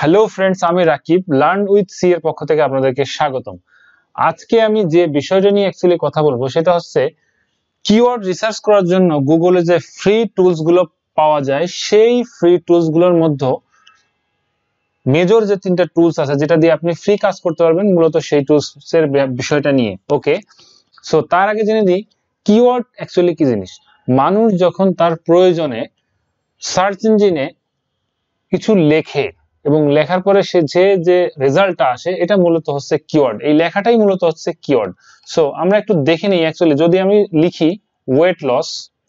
Hello friends, আমি Rakib learn with C এর পক্ষ থেকে আপনাদেরকে স্বাগতম। আজকে আমি যে বিষয়টা নিয়ে অ্যাকচুয়ালি কথা বলবো সেটা হচ্ছে কিওয়ার্ড রিসার্চ করার জন্য গুগলে যে ফ্রি টুলস গুলো পাওয়া যায় সেই ফ্রি টুলস গুলোর মধ্যে মেজর যে তিনটা টুলস আছে যেটা দিয়ে আপনি ফ্রি কাজ করতে পারবেন, মূলত সেই টুলস এর বিষয়টা নিয়ে। ওকে, সো তার আগে জেনে দিই কিওয়ার্ড অ্যাকচুয়ালি কি জিনিস। মানুষ যখন তার প্রয়োজনে সার্চ ইঞ্জিনে কিছু লেখে এবং লেখার পরে সে যে রেজাল্টটা আসে এটা মূলত হচ্ছে কিওয়ার্ড। এই লেখাটাই মূলত হচ্ছে কিওয়ার্ড। সো আমরা একটু দেখে নিই অ্যাকচুয়ালি যদি আমি লিখি ওয়েট লস,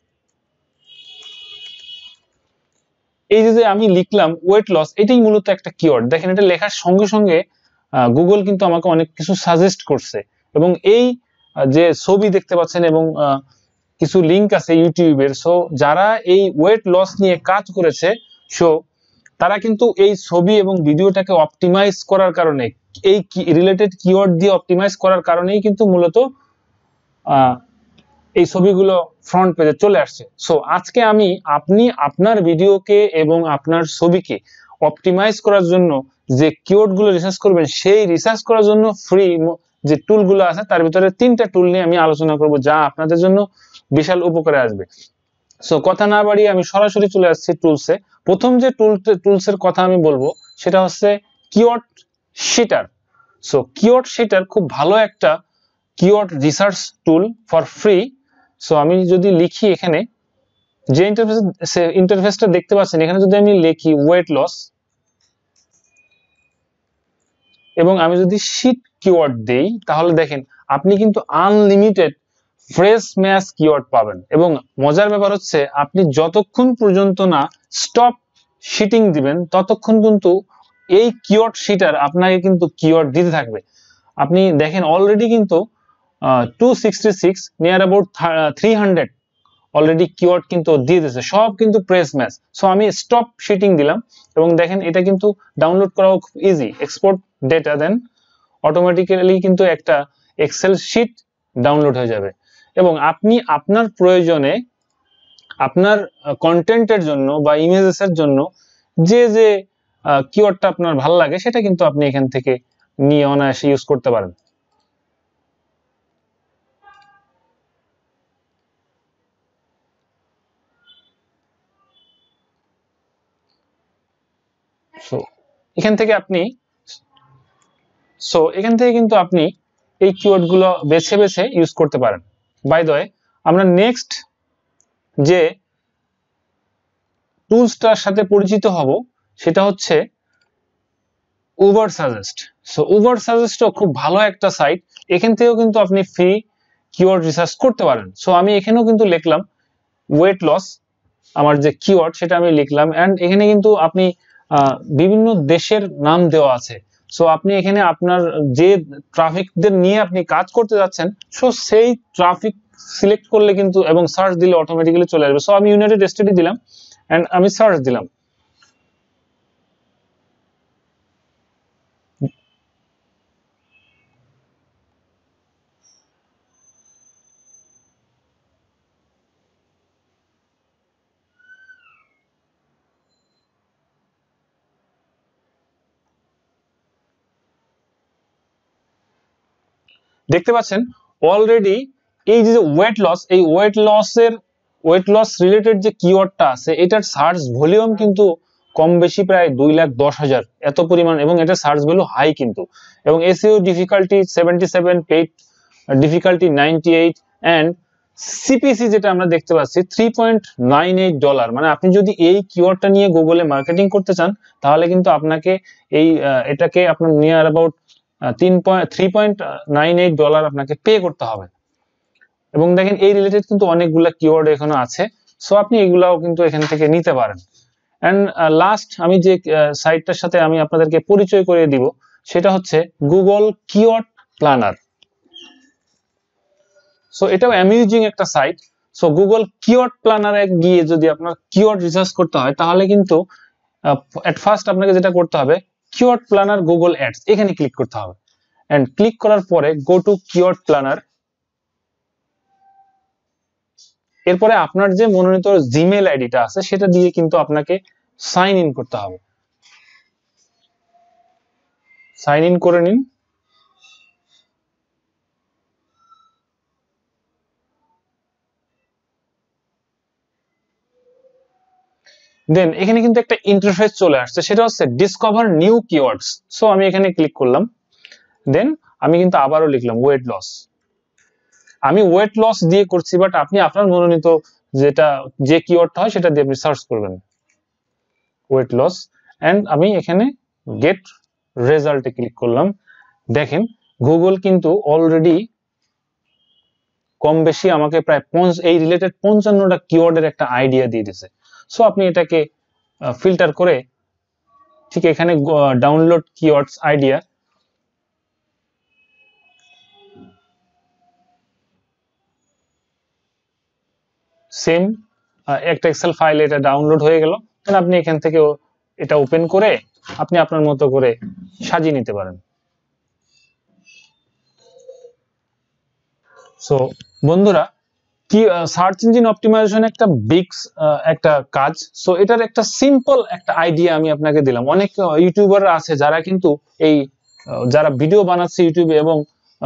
এই যে আমি লিখলাম ওয়েট লস, এটাই মূলত একটা কিওয়ার্ড। দেখেন এটা লেখার সঙ্গে সঙ্গে গুগল কিন্তু আমাকে অনেক কিছু সাজেস্ট করছে এবং এই যে ছবি দেখতে পাচ্ছেন এবং কিছু লিংক আছে ইউটিউবের। সো যারা এই ওয়েট লস নিয়ে কাজ করেছে সো তারা কিন্তু এই ছবি এবং ভিডিওটাকে অপটিমাইজ করার কারণে, এই রিলেটেড কিওয়ার্ড দিয়ে অপটিমাইজ করার কারণেই কিন্তু মূলত এই ছবিগুলো ফ্রন্ট পেজে চলে আসছে। সো আজকে আপনি আপনার ভিডিওকে এবং আপনার ছবিকে অপটিমাইজ করার জন্য যে কিওয়ার্ডগুলো রিসার্চ করবেন সেই রিসার্চ করার জন্য ফ্রি যে টুলগুলো আছে তার ভিতরে তিনটা টুল নিয়ে আমি আলোচনা করব যা আপনাদের জন্য বিশাল উপকারে আসবে। সো কথা না বাড়িয়ে আমি সরাসরি চলে আসছি টুলসে। প্রথম যে টুলসের কথা আমি বলবো সেটা হচ্ছে keyword sheeter. So keyword sheeter খুব ভালো একটা keyword research tool for free. So আমি যদি লিখি এখানে যে ইন্টারফেসটা দেখতে পাচ্ছেন, এখানে যদি আমি লিখি ওয়েট লস এবং আমি যদি শিট কিওয়ার্ড দেই তাহলে দেখেন আপনি কিন্তু আনলিমিটেড ফ্রেশ ম্যাচ কিওয়ার্ড পাবেন। এবং মজার ব্যাপার হচ্ছে আপনি যতক্ষণ পর্যন্ত না স্টপ শিটিং দিবেন ততক্ষণ কিন্তু এই কিওয়ার্ড শিটার আপনাকে কিন্তু কিওয়ার্ড দিতে থাকবে। আপনি দেখেন অলরেডি কিন্তু 266 নিয়ার অ্যাবাউট 300 অলরেডি কিওয়ার্ড কিন্তু দিয়ে দিয়েছে, সব কিন্তু প্রেস ম্যাচ। সো আমি স্টপ শিটিং দিলাম এবং দেখেন এটা কিন্তু ডাউনলোড করাও খুব ইজি। এক্সপোর্ট ডেটা দেন অটোমেটিক্যালি কিন্তু একটা এক্সেল শিট ডাউনলোড হয়ে যাবে এবং আপনি আপনার প্রয়োজনে আপনার কন্টেন্টের জন্য বা ইমেজেসের জন্য যে কিওয়ার্ডটা আপনার ভালো লাগে সেটা কিন্তু আপনি এখান থেকে নিয়ে অনায়াসে ইউজ করতে পারেন। সো এখান থেকে কিন্তু আপনি এই কিওয়ার্ডগুলো বেছে বেছে ইউজ করতে পারেন। বাই দ্য ওয়ে, আমরা নেক্সট যে টুলসটার সাথে পরিচিত হব সেটা হচ্ছে উবার সাজেস্ট। সো উবার সাজেস্টও খুব ভালো একটা সাইট, এখান থেকেও কিন্তু আপনি ফ্রি কিওয়ার্ড রিসার্চ করতে পারেন। সো আমি এখানেও কিন্তু লিখলাম ওয়েট লস, আমার যে কিওয়ার্ড সেটা আমি লিখলাম এন্ড এখানে কিন্তু আপনি বিভিন্ন দেশের নাম দেওয়া আছে। সো আপনি এখানে আপনার যে ট্রাফিকদের নিয়ে আপনি কাজ করতে যাচ্ছেন সো সেই ট্রাফিক সিলেক্ট করলে কিন্তু এবং সার্চ দিলে অটোমেটিক্যালি চলে আসবে। সো আমি ইউনাইটেড স্টেটে দিলাম এন্ড আমি সার্চ দিলাম। দেখতে পাচ্ছেন অলরেডি এই যে ওয়েট লস, এই ওয়েট লস রিলেটেড যে কিওয়ার্ডটা আছে এটার সার্চ ভলিউম কিন্তু কম বেশি প্রায় 2,10,000 এত পরিমাণ এবং এটা সার্চ ভ্যালু হাই কিন্তু। এবং SEO difficulty 77, paid difficulty 98 and CPC যেটা আমরা দেখতে পাচ্ছি $3.98। মানে আপনি যদি এই কিওয়ার্ডটা নিয়ে গুগলে মার্কেটিং করতে চান তাহলে কিন্তু আপনাকে এটাকে আপনার নিয়ার অ্যাবাউট $3.98 আপনাকে পে করতে হবে। এবং দেখেন এই রিলেটেড কিন্তু অনেকগুলা কিওয়ার্ড এখানে আছে। সো আপনি এগুলাও কিন্তু এখান থেকে নিতে পারেন। এন্ড লাস্ট আমি যে সাইটটার সাথে আমি আপনাদেরকে পরিচয় করিয়ে দিব সেটা হচ্ছে গুগল কিওয়ার্ড প্ল্যানার। সো এটাও অ্যামেজিং একটা সাইট। সো গুগল কিওয়ার্ড প্ল্যানারে গিয়ে যদি আপনার কিওয়ার্ড রিসার্চ করতে হয় তাহলে কিন্তু এট ফার্স্ট আপনাকে যেটা করতে হবে কিওয়ার্ড প্ল্যানার গুগল অ্যাডস এখানে ক্লিক করতে হবে এন্ড ক্লিক করার পরে গো টু কিওয়ার্ড প্ল্যানার। এরপরে আপনার যে মনোনীত জিমেল আইডিটা আছে সেটা দিয়ে কিন্তু আপনাকে সাইন ইন করতে হবে। সাইন ইন করে নিন। দেন এখানে কিন্তু একটা ইন্টারফেস চলে আসছে, সেটা হচ্ছে ডিসকভার নিউ কিওয়ার্ডস। সো আমি এখানে ক্লিক করলাম। দেন আমি কিন্তু আবারও লিখলাম ওয়েট লস। আমি ওয়েট লস দিয়ে করছি, বাট আপনি আপনার মনোনীত যে কিওয়ার্ডটা হয় সেটা দিয়ে আপনি সার্চ করবেন ওয়েট লস। এন্ড আমি এখানে গেট রেজাল্টে ক্লিক করলাম। দেখেন গুগল কিন্তু অলরেডি কম বেশি আমাকে প্রায় এই রিলেটেড 55টা কিওয়ার্ডের একটা আইডিয়া দিয়ে দিয়েছে। সো আপনি এটাকে ফিল্টার করে ঠিক এখানে ডাউনলোড কিওয়ার্ডস আইডিয়া, সেম একটা এক্সেল ফাইল এটা ডাউনলোড হয়ে গেল। আপনি এখান থেকে এটা ওপেন করে আপনি আপনার মতো করে সাজিয়ে নিতে পারেন। সো বন্ধুরা, কি সার্চ ইঞ্জিন অপটিমাইজেশন একটা বিগ একটা কাজ। সো এটার একটা সিম্পল একটা আইডিয়া আমি আপনাকে দিলাম। অনেক ইউটিউবার আছে যারা কিন্তু এই যারা ভিডিও বানাচ্ছে ইউটিউবে এবং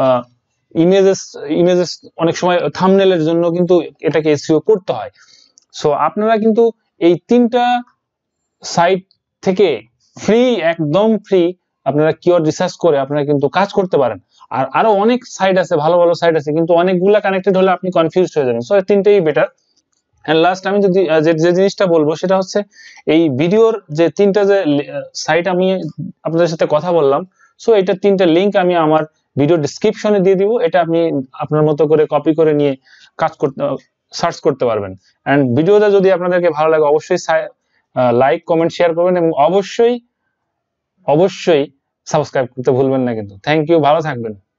ইমেজেস অনেক সময় থাম্বনেলের জন্য কিন্তু এটাকে এসইও করতে হয়। সো আপনারা কিন্তু এই 3টা সাইট থেকে ফ্রি, একদম ফ্রি আপনারা কিওয়ার্ড রিসার্চ করে আপনারা কিন্তু কাজ করতে পারেন। আর আরো অনেক সাইট আছে, ভালো ভালো সাইট আছে, কিন্তু অনেকগুলা কানেক্টেড হলে আপনি কনফিউজড হয়ে যাবেন। সো 3টেই বেটার। এন্ড লাস্ট আমি যদি যে জিনিসটা বলবো সেটা হচ্ছে এই ভিডিওর যে 3টা যে সাইট আমি আপনাদের সাথে কথা বললাম, সো এটা 3টা লিংক আমি আমার ভিডিও ডেসক্রিপশনে দিয়ে দিব। এটা আপনি আপনার মতো করে কপি করে নিয়ে কাজ করতে সার্চ করতে পারবেন। এন্ড ভিডিওটা যদি আপনাদেরকে ভালো লাগে অবশ্যই লাইক কমেন্ট শেয়ার করবেন এবং অবশ্যই সাবস্ক্রাইব করতে ভুলবেন না কিন্তু। থ্যাংক ইউ, ভালো থাকবেন।